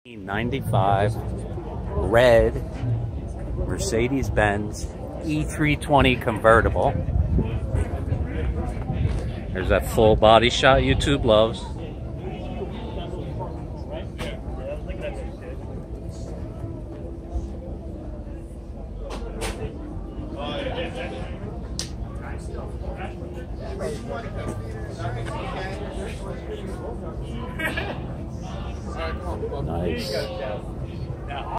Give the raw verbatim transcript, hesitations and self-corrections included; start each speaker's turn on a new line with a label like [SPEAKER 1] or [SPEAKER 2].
[SPEAKER 1] ninety-five red Mercedes-Benz E three twenty convertible. There's that full body shot YouTube loves. Nice.